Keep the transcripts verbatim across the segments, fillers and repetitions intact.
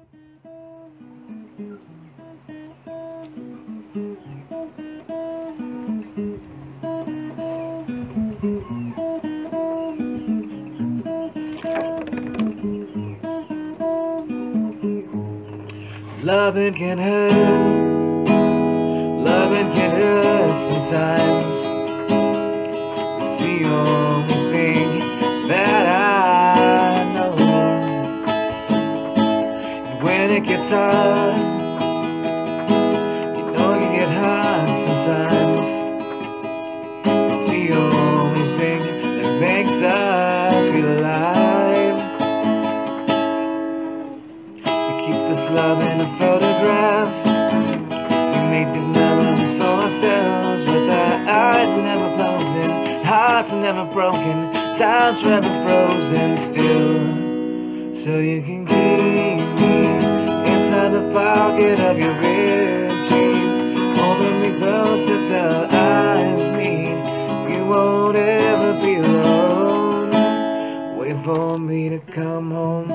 Loving can hurt, loving can hurt sometimes. It's the only thing that I know. And when it gets hard, you know you get hard sometimes. It's the only thing that makes us feel alive. This love in a photograph. We make these memories for ourselves, with our eyes never closing, hearts never broken, times forever frozen still. So you can keep me inside the pocket of your ripped jeans, holding me closer till our eyes meet. You won't ever be alone. Wait for me to come home.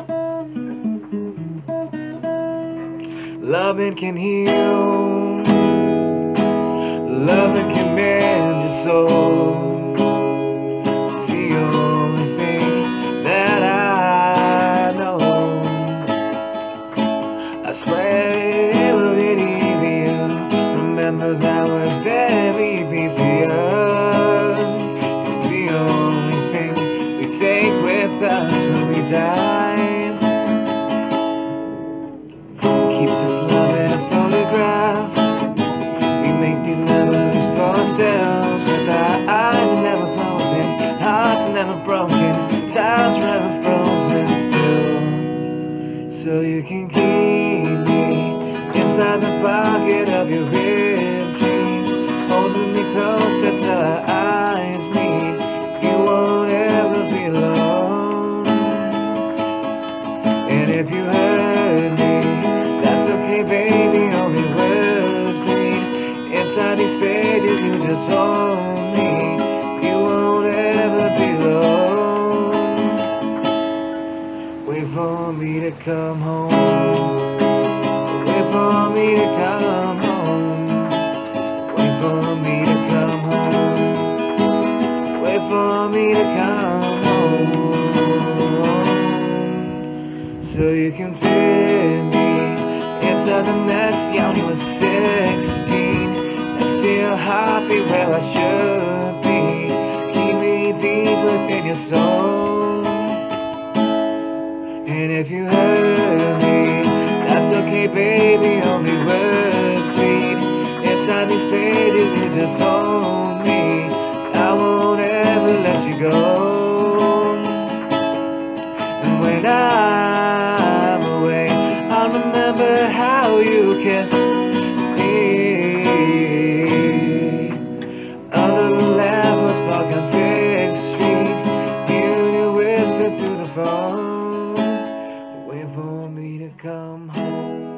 Loving can heal, loving can mend your soul. It's the only thing that I know. I swear it will get easier. Remember that we're very easier. It's the only thing we take with us when we die. Keep this love in a photograph. We make these memories for ourselves, with our eyes never closing, hearts never broken, times forever frozen still. So you can keep me inside the pocket of your ripped jeans, holding me closer till our eyes meet. You won't ever be alone. And if you hurt me, that's okay, baby, only words bleed inside these pages. You just hold me, you won't ever be alone. Wait for me to come home. Wait for me to come home. Wait for me to come home. Wait for me to come home. So you can fit me inside the next year when you were sixteen, next to your heart, be where I should be. Keep me deep within your soul. And if you hurt me, that's okay, baby, only words bleed inside these pages. You just hold me, I won't ever let you go. And when I'm away, I'll remember how you kissed me under the lamp was parked on sixth street. You, you whispered through the phone, wait for me to come home.